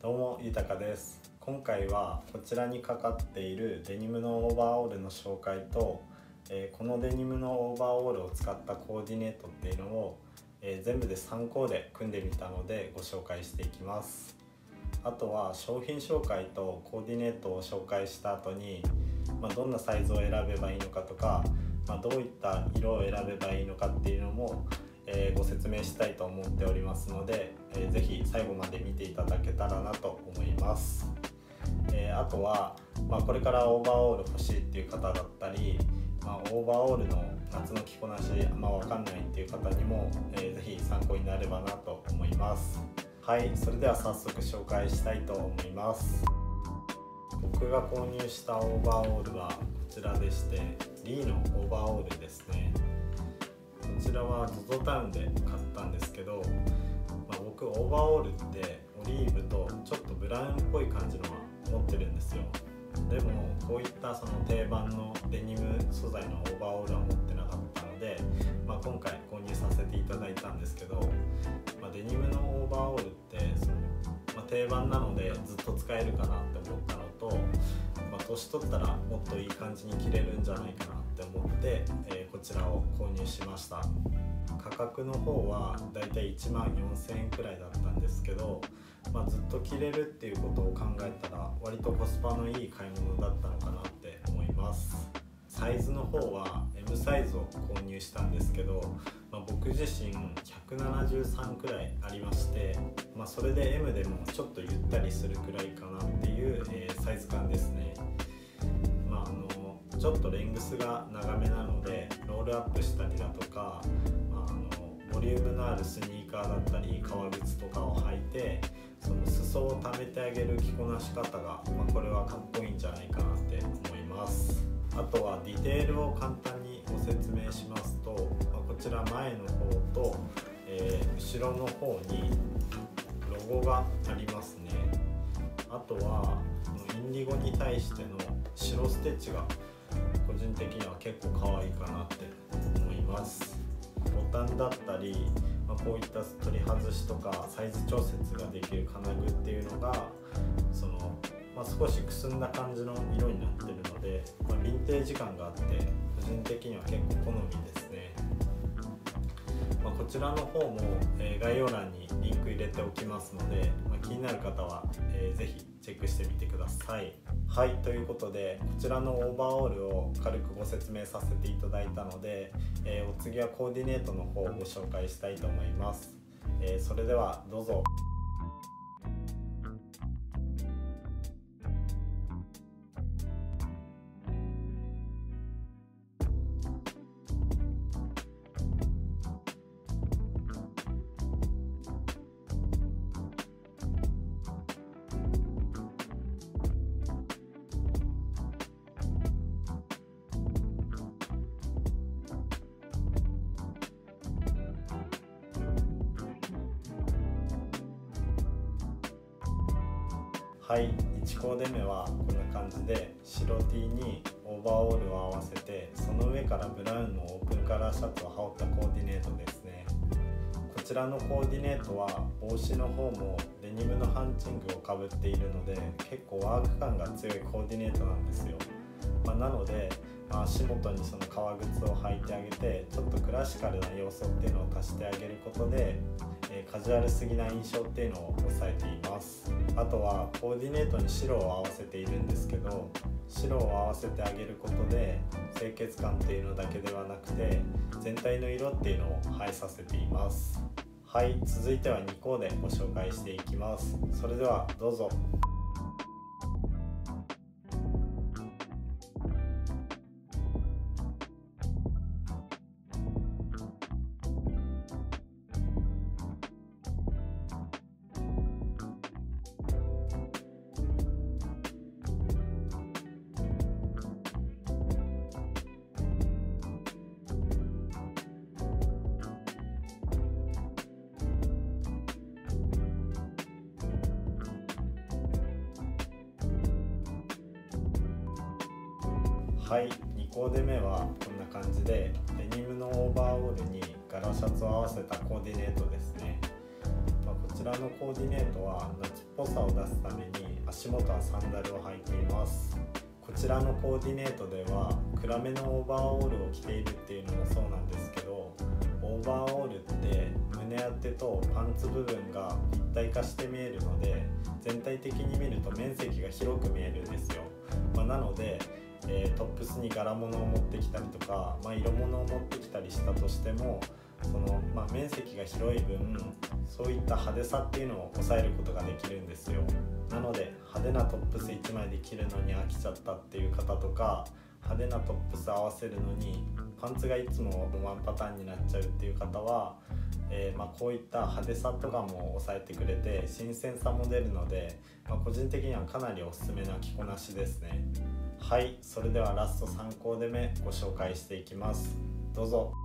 どうも、ゆたかです。今回はこちらにかかっているデニムのオーバーオールの紹介と、このデニムのオーバーオールを使ったコーディネートっていうのを、全部で3コーデ組んでみたのでご紹介していきます。あとは商品紹介とコーディネートを紹介した後に、どんなサイズを選べばいいのかとか、どういった色を選べばいいのかっていうのもご説明したいと思っておりますので、ぜひ最後まで見ていただけたらなと思います。あとは、これからオーバーオール欲しいっていう方だったり、オーバーオールの夏の着こなし分かんないっていう方にも、ぜひ参考になればなと思います。はい、それでは早速紹介したいと思います。僕が購入したオーバーオールはこちらでして、リーのオーバーオールですね。こちらは ZOZO タウンで買ったんですけど、僕オーバーオールってオリーブとちょっとブラウンっぽい感じのは持ってるんですよ。でもこういったその定番のデニム素材のオーバーオールは持ってなかったので、今回購入させていただいたんですけど、デニムのオーバーオールって定番なのでずっと使えるかなって思ったのと、年取ったらもっといい感じに着れるんじゃないかなって思って、こちらを購入しました。価格の方はだいたい1万4000円くらいだったんですけど、ずっと着れるっていうことを考えたら割とコスパのいい買い物だったのかなって思います。サイズの方は M サイズを購入したんですけど、僕自身173くらいありまして、それで M でもちょっとゆったりするくらいかなっていう、サイズ感ですね。ちょっとレングスが長めなのでロールアップしたりだとか、ボリュームのあるスニーカーだったり革靴とかを履いて、その裾を溜めてあげる着こなし方が、これはかっこいいんじゃないかなって思います。あとはディテールを簡単にご説明しますと、こちら前の方と、後ろの方にロゴがありますね。あとはインディゴに対しての白ステッチが個人的には結構可愛いかなって思います。ボタンだったり、こういった取り外しとかサイズ調節ができる金具っていうのが少しくすんだ感じの色になってるので、ヴィンテージ感があって個人的には結構好みですね。こちらの方も、概要欄にリンク入れておきますので、気になる方は、ぜひチェックしてみてください。はい、ということでこちらのオーバーオールを軽くご説明させていただいたので、お次はコーディネートの方をご紹介したいと思います。それではどうぞ。はい、1コーデ目はこんな感じで白 T にオーバーオールを合わせて、その上からブラウンのオープンカラーシャツを羽織ったコーディネートですね。こちらのコーディネートは帽子の方もデニムのハンチングをかぶっているので結構ワーク感が強いコーディネートなんですよ。なので、足元にその革靴を履いてあげてちょっとクラシカルな要素っていうのを足してあげることで、カジュアルすぎな印象っていうのを抑えています。あとはコーディネートに白を合わせているんですけど、白を合わせてあげることで清潔感っていうのだけではなくて全体の色っていうのを映えさせています。はい、続いては2コーデご紹介していきます。それではどうぞ。はい、2コーデ目はこんな感じでデニムのオーバーオールに柄シャツを合わせたコーディネートですね。こちらのコーディネートは夏っぽさを出すために足元はサンダルを履いています。こちらのコーディネートでは暗めのオーバーオールを着ているっていうのもそうなんですけど、オーバーオールって胸当てとパンツ部分が一体化して見えるので、全体的に見ると面積が広く見えるんですよ。なので、トップスに柄物を持ってきたりとか、色物を持ってきたりしたとしても、面積が広い分そういった派手さっていうのを抑えることができるんですよ。なので派手なトップス1枚で着るのに飽きちゃったっていう方とか、派手なトップス合わせるのにパンツがいつもワンパターンになっちゃうっていう方は、こういった派手さとかも抑えてくれて新鮮さも出るので、個人的にはかなりおすすめな着こなしですね。はい、それではラスト3コーデ目ご紹介していきます。どうぞ。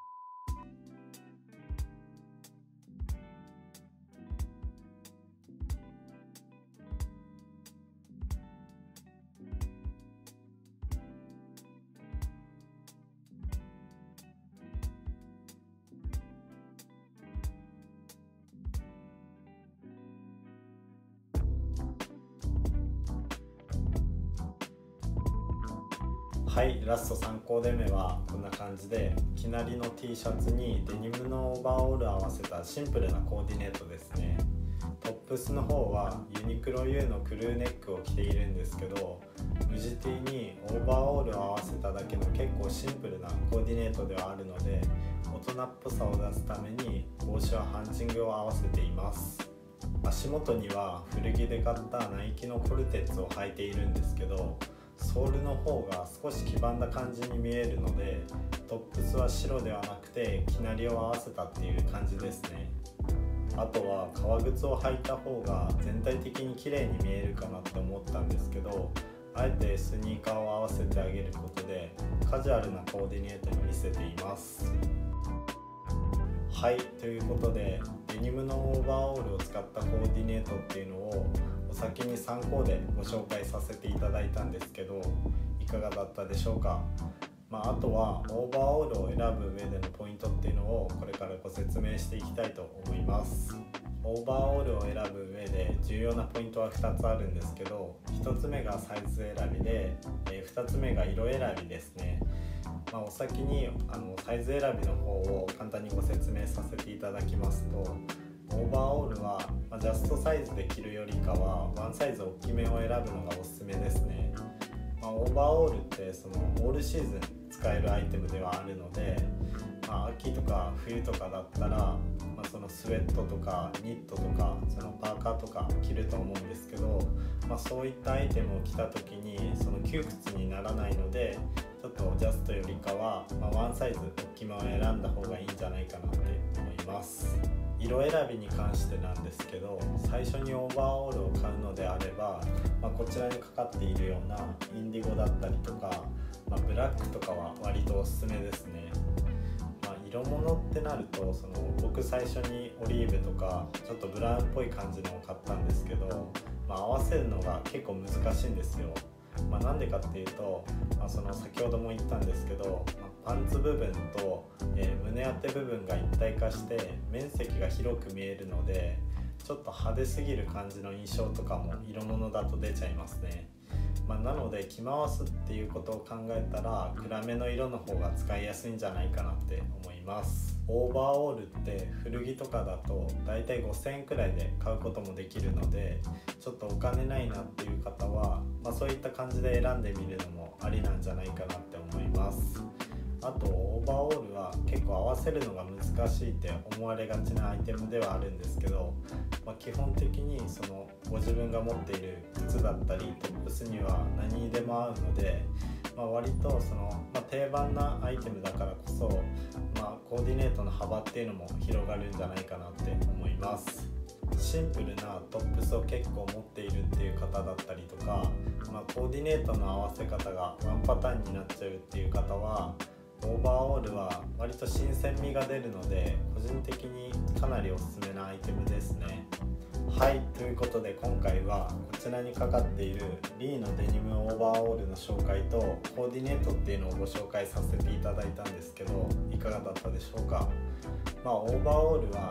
はい、ラスト3コーデ目はこんな感じで、きなりの T シャツにデニムのオーバーオールを合わせたシンプルなコーディネートですね。トップスの方はユニクロ U のクルーネックを着ているんですけど、無地 T にオーバーオールを合わせただけの結構シンプルなコーディネートではあるので、大人っぽさを出すために帽子はハンチングを合わせています。足元には古着で買ったナイキのコルテッツを履いているんですけど、ソールの方が少し黄ばんだ感じに見えるので、トップスは白ではなくてきなりを合わせたっていう感じですね。あとは革靴を履いた方が全体的に綺麗に見えるかなって思ったんですけど、あえてスニーカーを合わせてあげることでカジュアルなコーディネートに見せています。はい、ということでデニムのオーバーオールを使ったコーディネートっていうのをお先に参考でご紹介させていただいたんですけど、いかがだったでしょうか。あとはオーバーオールを選ぶ上でのポイントっていうのをこれからご説明していきたいと思います。オーバーオールを選ぶ上で重要なポイントは2つあるんですけど、1つ目がサイズ選びで、2つ目が色選びですね。お先にサイズ選びの方を簡単にご説明させていただきますと、オーバーオールはジャストサイズで着るよりかはワンサイズ大きめを選ぶのがおすすめですね。オーバーオールってそのオールシーズン使えるアイテムではあるので、秋とか冬とかだったら、そのスウェットとかニットとかそのパーカーとか着ると思うんですけど、そういったアイテムを着た時にその窮屈にならないので、ちょっとジャストよりかは、ワンサイズ大きめを選んだ方がいいんじゃないかなって思います。色選びに関してなんですけど、最初にオーバーオールを買うのであれば、こちらにかかっているようなインディゴだったりとか、ブラックとかは割とおすすめですね。色物ってなると僕最初にオリーブとかちょっとブラウンっぽい感じのを買ったんですけど、合わせるのが結構難しいんですよ。なんでかっていうと、先ほども言ったんですけど、パンツ部分と、胸当て部分が一体化して面積が広く見えるので、ちょっと派手すぎる感じの印象とかも色物だと出ちゃいますね。なので着回すっていうことを考えたら暗めの色の方が使いやすいんじゃないかなって思います。オーバーオールって古着とかだとだいたい5000円くらいで買うこともできるので、ちょっとお金ないなっていう方は、そういった感じで選んでみるのもありなんじゃないかなって思います。あとオーバーオールは結構合わせるのが難しいって思われがちなアイテムではあるんですけど、基本的にご自分が持っている靴だったりトップスには何にでも合うので、割と定番なアイテムだからこそ、コーディネートの幅っていうのも広がるんじゃないかなって思います。シンプルなトップスを結構持っているっていう方だったりとか、コーディネートの合わせ方がワンパターンになっちゃうっていう方は、オーバーオールは割と新鮮味が出るので個人的にかなりおすすめなアイテムですね。はい、ということで今回はこちらにかかっているリーのデニムオーバーオールの紹介とコーディネートっていうのをご紹介させていただいたんですけど、いかがだったでしょうか。オーバーオールは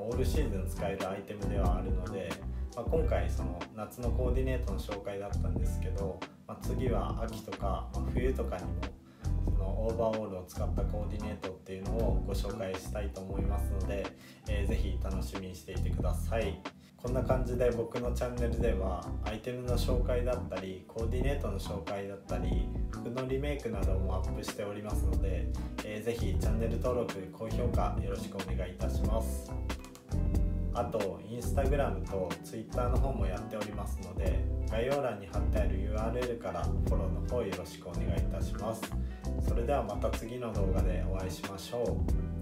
オールシーズン使えるアイテムではあるので、今回その夏のコーディネートの紹介だったんですけど、次は秋とか、冬とかにもそのオーバーオールを使ったコーディネートっていうのをご紹介したいと思いますので、ぜひ楽しみにしていてください。こんな感じで僕のチャンネルではアイテムの紹介だったりコーディネートの紹介だったり服のリメイクなどもアップしておりますので、ぜひチャンネル登録高評価よろしくお願いいたします。あとインスタグラムとツイッターの方もやっておりますので、概要欄に貼ってある URL からフォローの方よろしくお願いいたします。それではまた次の動画でお会いしましょう。